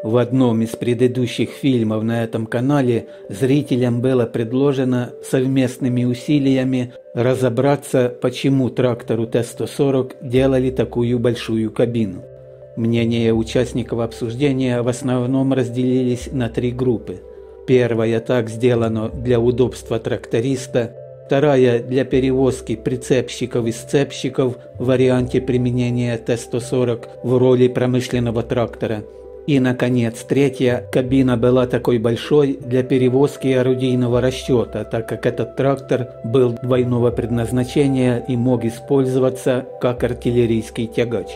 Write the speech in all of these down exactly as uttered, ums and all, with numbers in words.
В одном из предыдущих фильмов на этом канале зрителям было предложено совместными усилиями разобраться, почему трактору Т сто сорок делали такую большую кабину. Мнения участников обсуждения в основном разделились на три группы. Первая: так сделано для удобства тракториста. Вторая: для перевозки прицепщиков и сцепщиков в варианте применения Т сто сорок в роли промышленного трактора. И, наконец, третья: кабина была такой большой для перевозки орудийного расчета, так как этот трактор был двойного предназначения и мог использоваться как артиллерийский тягач.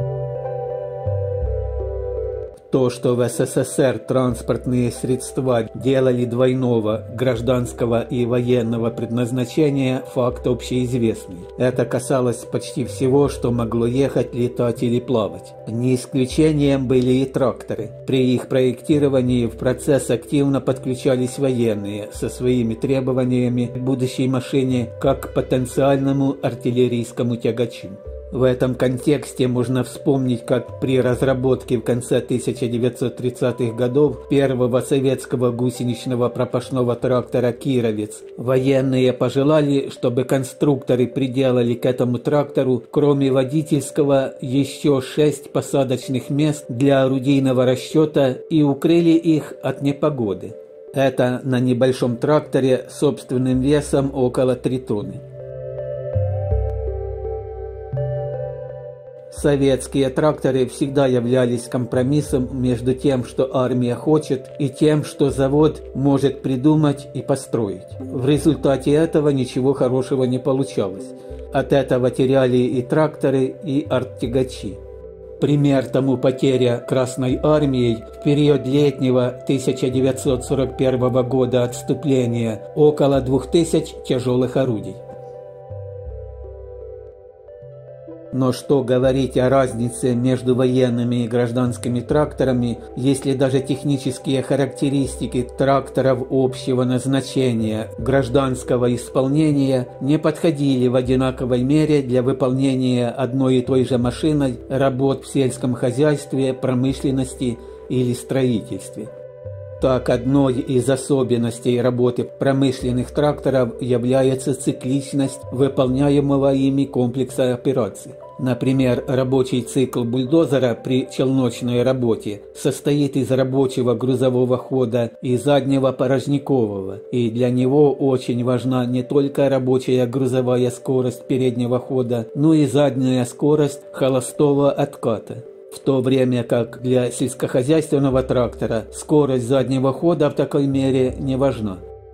То, что в С С С Р транспортные средства делали двойного гражданского и военного предназначения, факт общеизвестный. Это касалось почти всего, что могло ехать, летать или плавать. Не исключением были и тракторы. При их проектировании в процесс активно подключались военные со своими требованиями к будущей машине как к потенциальному артиллерийскому тягачу. В этом контексте можно вспомнить, как при разработке в конце тысяча девятьсот тридцатых годов первого советского гусеничного пропашного трактора «Кировец» военные пожелали, чтобы конструкторы приделали к этому трактору, кроме водительского, еще шесть посадочных мест для орудийного расчета и укрыли их от непогоды. Это на небольшом тракторе собственным весом около трёх тонн. Советские тракторы всегда являлись компромиссом между тем, что армия хочет, и тем, что завод может придумать и построить. В результате этого ничего хорошего не получалось. От этого теряли и тракторы, и арттягачи. Пример тому потеря Красной армией в период летнего тысяча девятьсот сорок первого года отступления около двух тысяч тяжелых орудий. Но что говорить о разнице между военными и гражданскими тракторами, если даже технические характеристики тракторов общего назначения гражданского исполнения не подходили в одинаковой мере для выполнения одной и той же машиной работ в сельском хозяйстве, промышленности или строительстве. Так, одной из особенностей работы промышленных тракторов является цикличность выполняемого ими комплекса операций. Например, рабочий цикл бульдозера при челночной работе состоит из рабочего грузового хода и заднего порожникового, и для него очень важна не только рабочая грузовая скорость переднего хода, но и задняя скорость холостого отката. В то время как для сельскохозяйственного трактора скорость заднего хода в такой мере не важна.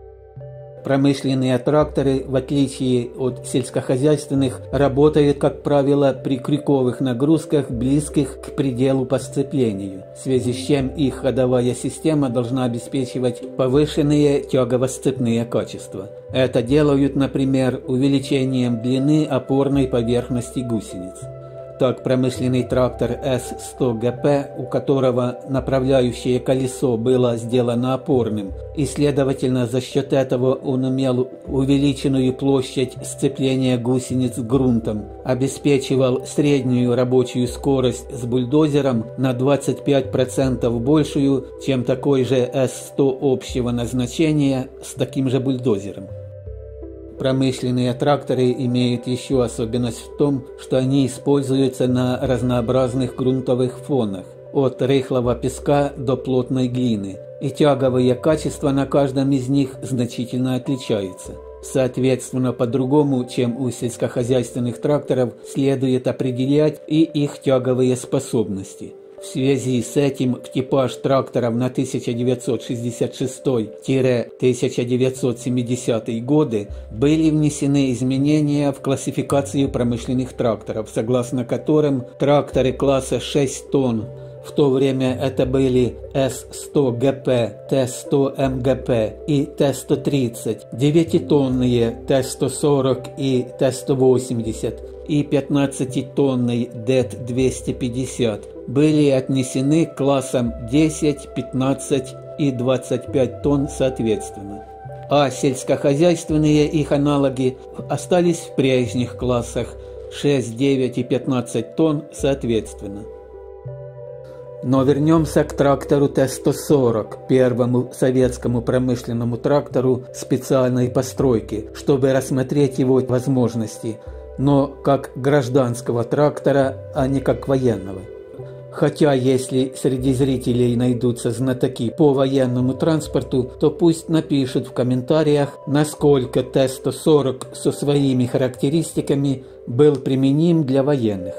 Промышленные тракторы, в отличие от сельскохозяйственных, работают, как правило, при крюковых нагрузках, близких к пределу по сцеплению, в связи с чем их ходовая система должна обеспечивать повышенные тягово-сцепные качества. Это делают, например, увеличением длины опорной поверхности гусениц. Так, промышленный трактор С сто Г П, у которого направляющее колесо было сделано опорным, и, следовательно, за счет этого он имел увеличенную площадь сцепления гусениц с грунтом, обеспечивал среднюю рабочую скорость с бульдозером на двадцать пять процентов большую, чем такой же С сто общего назначения с таким же бульдозером. Промышленные тракторы имеют еще особенность в том, что они используются на разнообразных грунтовых фонах, от рыхлого песка до плотной глины, и тяговые качества на каждом из них значительно отличаются. Соответственно, по-другому, чем у сельскохозяйственных тракторов, следует определять и их тяговые способности. В связи с этим в типаж тракторов на тысяча девятьсот шестьдесят шестой — тысяча девятьсот семидесятые годы были внесены изменения в классификацию промышленных тракторов, согласно которым тракторы класса шесть тонн, в то время это были С сто Г П, Т сто М Г П и Т сто тридцать, девятитонные Т сто сорок и Т сто восемьдесят и пятнадцатитонный Д Т двести пятьдесят, были отнесены к классам десять, пятнадцать и двадцать пять тонн соответственно, а сельскохозяйственные их аналоги остались в прежних классах шесть, девять и пятнадцать тонн соответственно. Но вернемся к трактору Т сто сорок, первому советскому промышленному трактору специальной постройки, чтобы рассмотреть его возможности, но как гражданского трактора, а не как военного. Хотя, если среди зрителей найдутся знатоки по военному транспорту, то пусть напишут в комментариях, насколько Т сто сорок со своими характеристиками был применим для военных.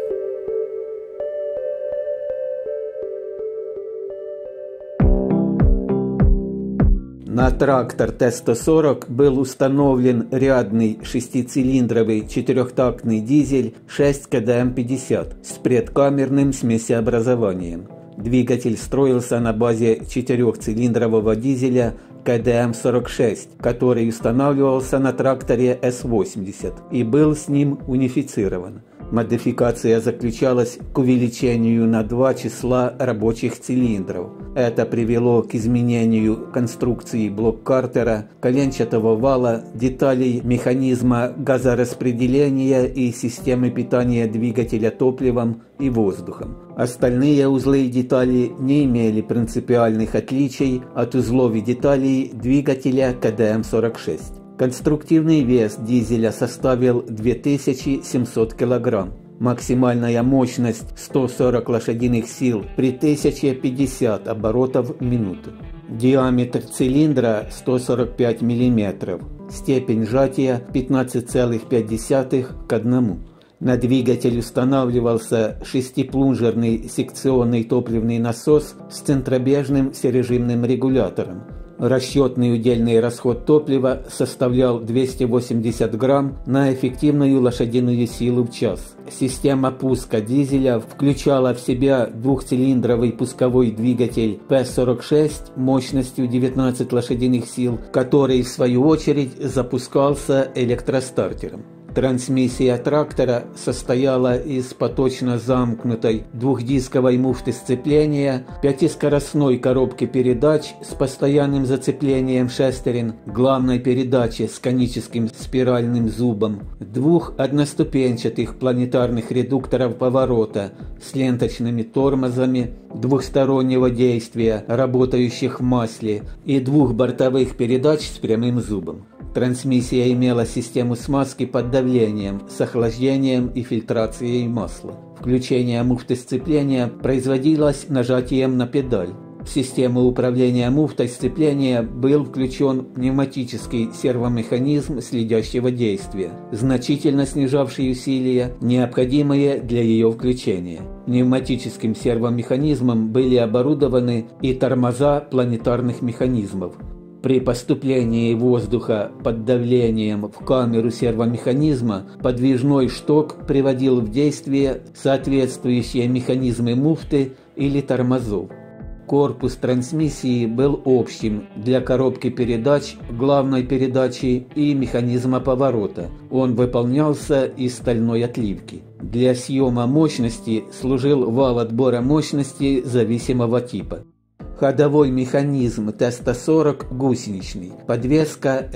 На трактор Т сто сорок был установлен рядный шестицилиндровый четырехтактный дизель шесть ка дэ эм пятьдесят с предкамерным смесеобразованием. Двигатель строился на базе четырехцилиндрового дизеля ка дэ эм сорок шесть, который устанавливался на тракторе С восемьдесят и был с ним унифицирован. Модификация заключалась к увеличению на два числа рабочих цилиндров. Это привело к изменению конструкции блок-картера, коленчатого вала, деталей механизма газораспределения и системы питания двигателя топливом и воздухом. Остальные узлы и детали не имели принципиальных отличий от узлов и деталей двигателя ка дэ эм сорок шесть. Конструктивный вес дизеля составил две тысячи семьсот килограмм. Максимальная мощность сто сорок лошадиных сил при тысяче пятьдесят оборотов в минуту. Диаметр цилиндра сто сорок пять миллиметров. Степень сжатия пятнадцать целых пять десятых к одному. На двигатель устанавливался шестиплунжерный секционный топливный насос с центробежным всережимным регулятором. Расчетный удельный расход топлива составлял двести восемьдесят грамм на эффективную лошадиную силу в час. Система пуска дизеля включала в себя двухцилиндровый пусковой двигатель П сорок шесть мощностью девятнадцать лошадиных сил, который в свою очередь запускался электростартером. Трансмиссия трактора состояла из поточно замкнутой двухдисковой муфты сцепления, пятискоростной коробки передач с постоянным зацеплением шестерен, главной передачи с коническим спиральным зубом, двух одноступенчатых планетарных редукторов поворота с ленточными тормозами двухстороннего действия, работающих в масле, и двух бортовых передач с прямым зубом. Трансмиссия имела систему смазки под давлением с охлаждением и фильтрацией масла. Включение муфты сцепления производилось нажатием на педаль. В систему управления муфтой сцепления был включен пневматический сервомеханизм следящего действия, значительно снижавший усилия, необходимые для ее включения. Пневматическим сервомеханизмом были оборудованы и тормоза планетарных механизмов. При поступлении воздуха под давлением в камеру сервомеханизма подвижной шток приводил в действие соответствующие механизмы муфты или тормозов. Корпус трансмиссии был общим для коробки передач, главной передачи и механизма поворота. Он выполнялся из стальной отливки. Для съема мощности служил вал отбора мощности зависимого типа. Ходовой механизм Т сто сорок гусеничный, подвеска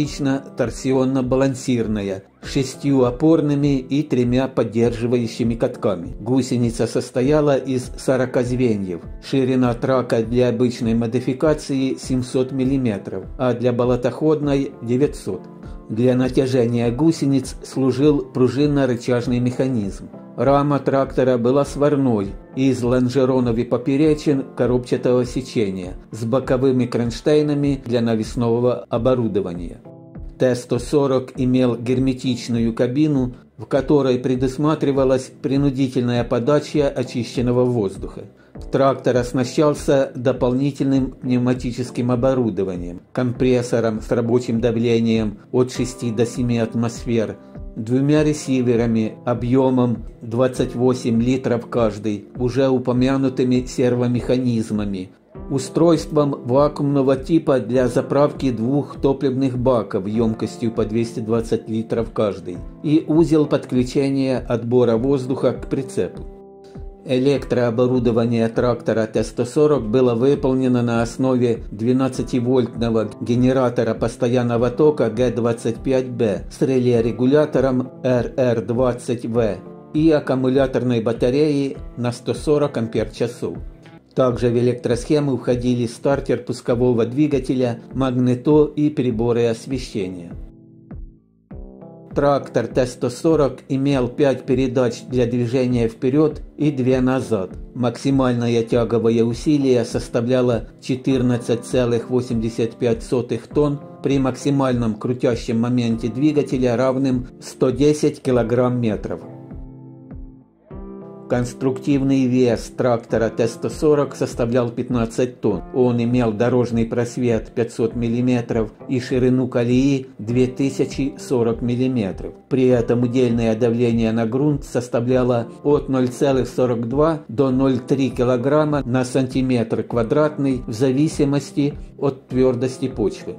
эластично-торсионно-балансирная, с шестью опорными и тремя поддерживающими катками. Гусеница состояла из сорока звеньев, ширина трака для обычной модификации семьсот миллиметров, а для болотоходной девятьсот. Для натяжения гусениц служил пружинно-рычажный механизм. Рама трактора была сварной, из лонжеронов и поперечин коробчатого сечения, с боковыми кронштейнами для навесного оборудования. Т сто сорок имел герметичную кабину, в которой предусматривалась принудительная подача очищенного воздуха. Трактор оснащался дополнительным пневматическим оборудованием, компрессором с рабочим давлением от шести до семи атмосфер, двумя ресиверами объемом двадцать восемь литров каждый, уже упомянутыми сервомеханизмами, устройством вакуумного типа для заправки двух топливных баков емкостью по двести двадцать литров каждый и узел подключения отбора воздуха к прицепу. Электрооборудование трактора Т сто сорок было выполнено на основе двенадцативольтного генератора постоянного тока Г двадцать пять Б с реле-регулятором Р Р двадцать В. и аккумуляторной батареи на сто сорок ампер-часов. Также в электросхему входили стартер пускового двигателя, магнето и приборы освещения. Трактор Т сто сорок имел пять передач для движения вперед и две назад. Максимальное тяговое усилие составляло четырнадцать целых восемьдесят пять сотых тонн при максимальном крутящем моменте двигателя, равным сто десять килограмм-метров. Конструктивный вес трактора Т сто сорок составлял пятнадцать тонн. Он имел дорожный просвет пятьсот миллиметров и ширину колеи две тысячи сорок миллиметров. При этом удельное давление на грунт составляло от ноль целых сорок два до ноль целых три килограмма на сантиметр квадратный в зависимости от твердости почвы.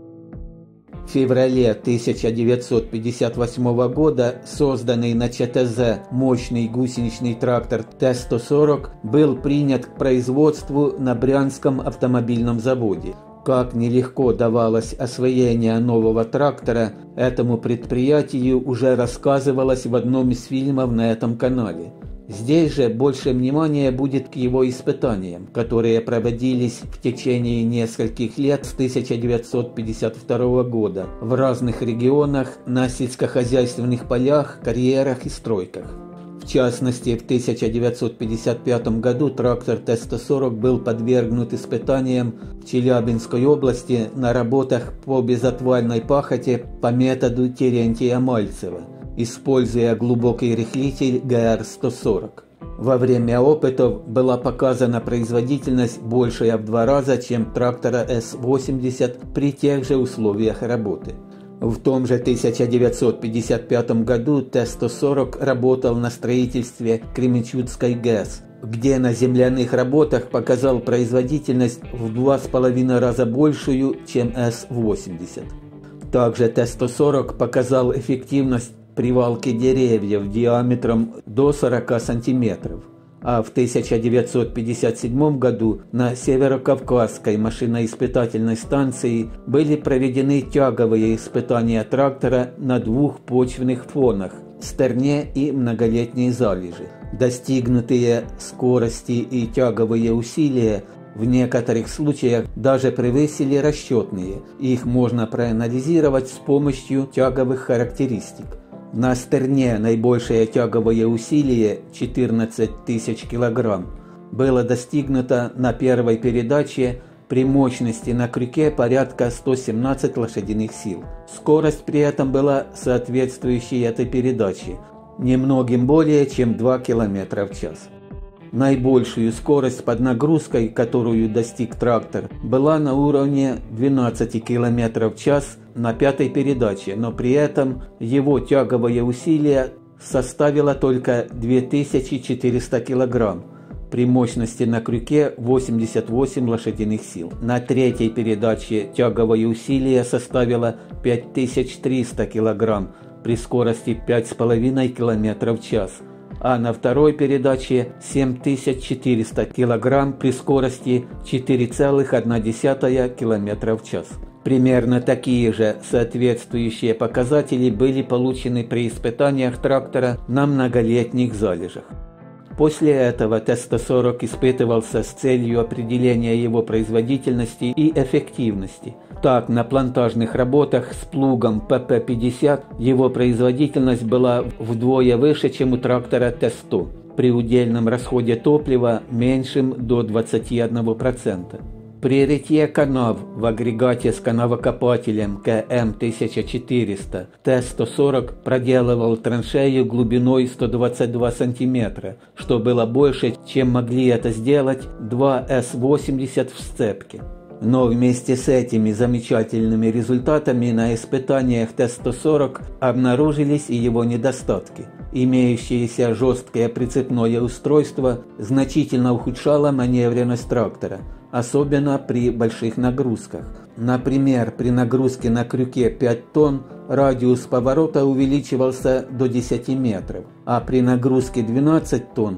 В феврале тысяча девятьсот пятьдесят восьмого года созданный на ЧТЗ мощный гусеничный трактор Т сто сорок был принят к производству на Брянском автомобильном заводе. Как нелегко давалось освоение нового трактора, этому предприятию уже рассказывалось в одном из фильмов на этом канале. Здесь же больше внимания будет к его испытаниям, которые проводились в течение нескольких лет с тысяча девятьсот пятьдесят второго года в разных регионах на сельскохозяйственных полях, карьерах и стройках. В частности, в тысяча девятьсот пятьдесят пятом году трактор Т сто сорок был подвергнут испытаниям в Челябинской области на работах по безотвальной пахоте по методу Терентия Мальцева, используя глубокий рыхлитель Г Р сто сорок. Во время опытов была показана производительность большая в два раза, чем трактора С восемьдесят при тех же условиях работы. В том же тысяча девятьсот пятьдесят пятом году Т сто сорок работал на строительстве Кременчугской ГЭС, где на земляных работах показал производительность в два с половиной раза большую, чем С восемьдесят. Также Т сто сорок показал эффективность при валке деревьев диаметром до сорока сантиметров, а в тысяча девятьсот пятьдесят седьмом году на Северокавказской машиноиспытательной станции были проведены тяговые испытания трактора на двух почвенных фонах – стерне и многолетней залежи. Достигнутые скорости и тяговые усилия в некоторых случаях даже превысили расчетные, их можно проанализировать с помощью тяговых характеристик. На стерне наибольшее тяговое усилие четырнадцать тысяч килограмм было достигнуто на первой передаче при мощности на крюке порядка ста семнадцати лошадиных сил. Скорость при этом была соответствующей этой передаче, немногим более чем два километра в час. Наибольшую скорость под нагрузкой, которую достиг трактор, была на уровне двенадцати километров в час на пятой передаче, но при этом его тяговое усилие составило только две тысячи четыреста килограмм при мощности на крюке восемьдесят восемь лошадиных сил. На третьей передаче тяговое усилие составило пять тысяч триста килограмм при скорости пять с половиной километров в час, а на второй передаче семь тысяч четыреста килограмм при скорости четыре целых одна десятая километра в час. Примерно такие же соответствующие показатели были получены при испытаниях трактора на многолетних залежах. После этого Т сто сорок испытывался с целью определения его производительности и эффективности. Так, на плантажных работах с плугом П П пятьдесят его производительность была вдвое выше, чем у трактора Т сто, при удельном расходе топлива меньшим до двадцати одного процента. При рытье канав в агрегате с канавокопателем К М тысяча четыреста Т сто сорок проделывал траншею глубиной сто двадцать два сантиметра, что было больше, чем могли это сделать два С восемьдесят в сцепке. Но вместе с этими замечательными результатами на испытаниях Т сто сорок обнаружились и его недостатки. Имеющееся жесткое прицепное устройство значительно ухудшало маневренность трактора, особенно при больших нагрузках. Например, при нагрузке на крюке пять тонн радиус поворота увеличивался до десяти метров, а при нагрузке двенадцать тонн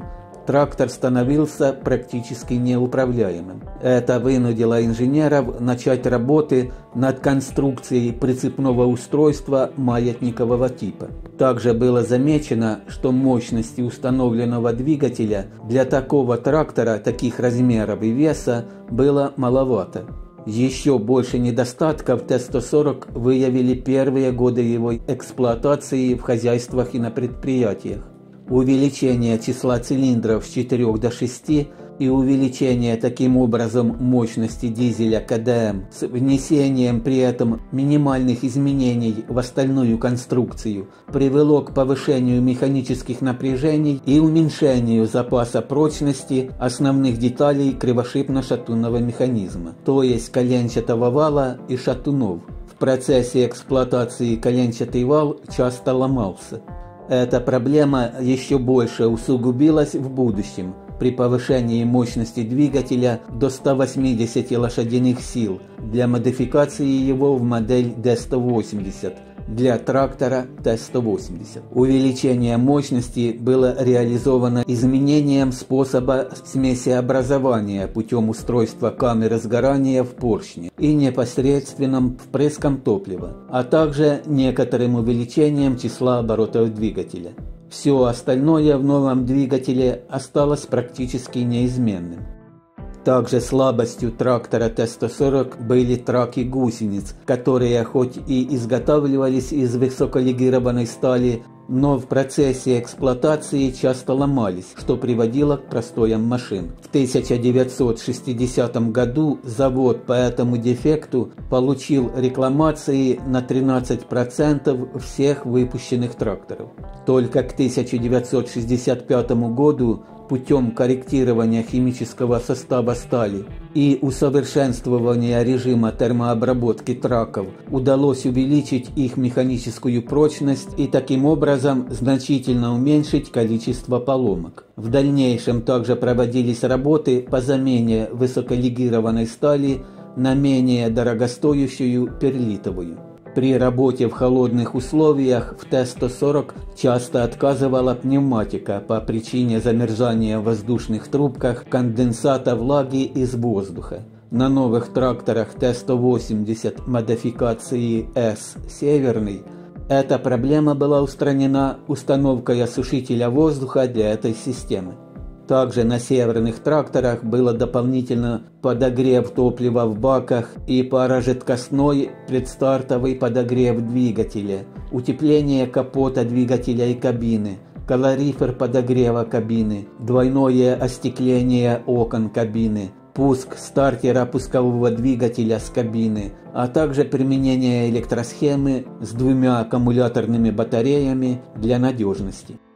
трактор становился практически неуправляемым. Это вынудило инженеров начать работы над конструкцией прицепного устройства маятникового типа. Также было замечено, что мощности установленного двигателя для такого трактора таких размеров и веса было маловато. Еще больше недостатков Т сто сорок выявили первые годы его эксплуатации в хозяйствах и на предприятиях. Увеличение числа цилиндров с четырёх до шести и увеличение таким образом мощности дизеля К Д М с внесением при этом минимальных изменений в остальную конструкцию привело к повышению механических напряжений и уменьшению запаса прочности основных деталей кривошипно-шатунного механизма, то есть коленчатого вала и шатунов. В процессе эксплуатации коленчатый вал часто ломался. Эта проблема еще больше усугубилась в будущем при повышении мощности двигателя до ста восьмидесяти лошадиных сил для модификации его в модель Д сто восемьдесят для трактора Т сто восемьдесят. Увеличение мощности было реализовано изменением способа смесеобразования путем устройства камеры сгорания в поршне и непосредственным впрыском топлива, а также некоторым увеличением числа оборотов двигателя. Все остальное в новом двигателе осталось практически неизменным. Также слабостью трактора Т сто сорок были траки гусениц, которые хоть и изготавливались из высоколегированной стали, но в процессе эксплуатации часто ломались, что приводило к простоям машин. В тысяча девятьсот шестидесятом году завод по этому дефекту получил рекламации на тринадцать процентов всех выпущенных тракторов. Только к тысяча девятьсот шестьдесят пятому году путем корректирования химического состава стали и усовершенствования режима термообработки траков удалось увеличить их механическую прочность и таким образом значительно уменьшить количество поломок. В дальнейшем также проводились работы по замене высоколегированной стали на менее дорогостоящую перлитовую. При работе в холодных условиях в Т сто сорок часто отказывала пневматика по причине замерзания в воздушных трубках конденсата влаги из воздуха. На новых тракторах Т сто восемьдесят модификации С «Северный» эта проблема была устранена установкой осушителя воздуха для этой системы. Также на северных тракторах было дополнительно подогрев топлива в баках и парожидкостной предстартовый подогрев двигателя, утепление капота двигателя и кабины, калорифер подогрева кабины, двойное остекление окон кабины, пуск стартера пускового двигателя с кабины, а также применение электросхемы с двумя аккумуляторными батареями для надежности.